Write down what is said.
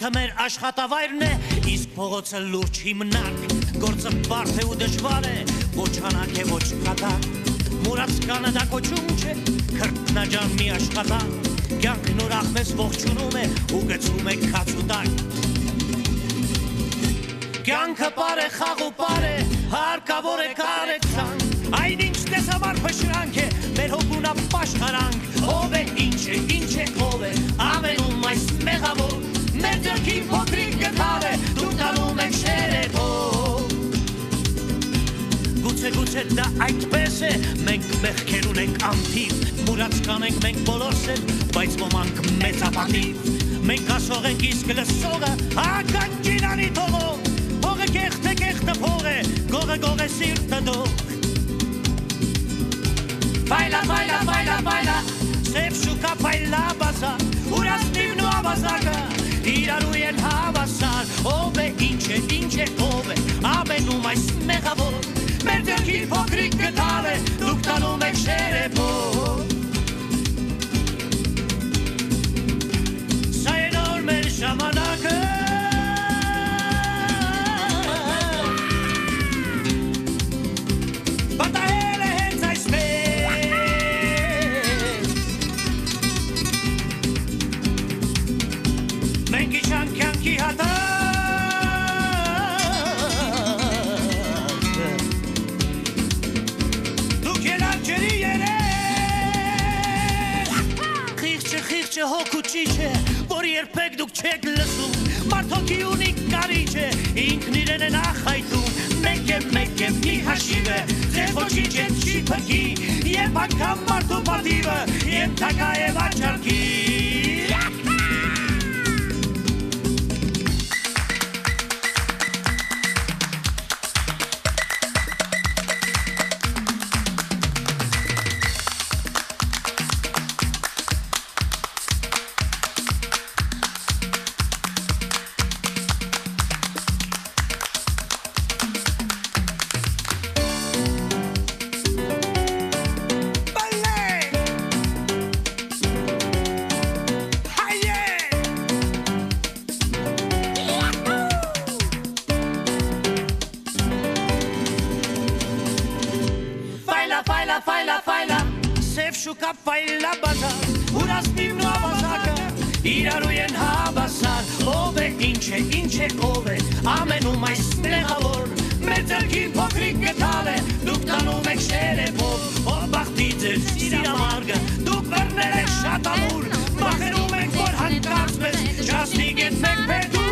Քաղաքը մեր աշխատավայրն է, իսկ փողոցը լուրջ հիմնարկ, գործը բարդ է ու դժվար է, ոչ հանակ է, ոչ կատակ, մուրացկանը դա կոչում չէ, քրտնաջան մի աշխատանք, կյանքն ուրախ մեզ ողջունում է ու գցում է քաց ու տակ։ Կյանքը պար է, խաղ ու պար է, հարկավոր է կարեկցանք, այն ինչ տեսամար փշրանք է, մեր հոգունա պաշխարանք, ով է, ինչ է, ով է, ամենում այս մեղավոր, մեր ձեռքին փոքրիկ գտար է, դուք տանում եք շերեփով։ Գուցե դա այդպես է, մենք մեղքեր ունենք անթիվ, մուրացկան ենք մենք բոլորս էլ, բայց ոմանք մեծապատիվ, մենք ասող ենք իսկ լսողը, ականջինանի թողող, փողը կեղտը փող է, գողը սիրտը դող։ Բայլա, սև շուկա բայլա բազար, ուրասնիվն ու ավազակը, իրարու են հավասար, ով է, ինչ է, ով է, ամենում այս մեղավոր, մեր ձեռքին փոքրիկ գտար է, դուք տանում եք շերեփով։ Սա է նոր մեր ժամանակը, պատահել է հենց այսպես, մենք իջանք կյանքի հատակ, դուք ելար ջրի երես, խիղճը հոգու ճիչ է, որ երբեք դուք չեք լսում, մարդ հոգի ունի կարիչ է, ինքն իրեն է նախայտում, մեկ է մի հաշիվ է, ձեզ ոչինչ է չի փրկի, և անգամ մարդու պատիվը, և թակա և աչարքի։ Ֆայլա, սև շուկա ֆայլա բազար, ուրասնիվն ու ավազակը, իրարու են հավասար, ով է, ինչ է, ով է, ամենում այս մեղավոր, մեր ձեռքին փոքրիկ գտար է, դուք տանում եք շերեփով, ով բախտի ձեր սիրամարգը, դուք բռնել եք շատ ամուր, մախերում եք, որ հանկարծ մեզ, ճասնիկ եք մեկ պետու,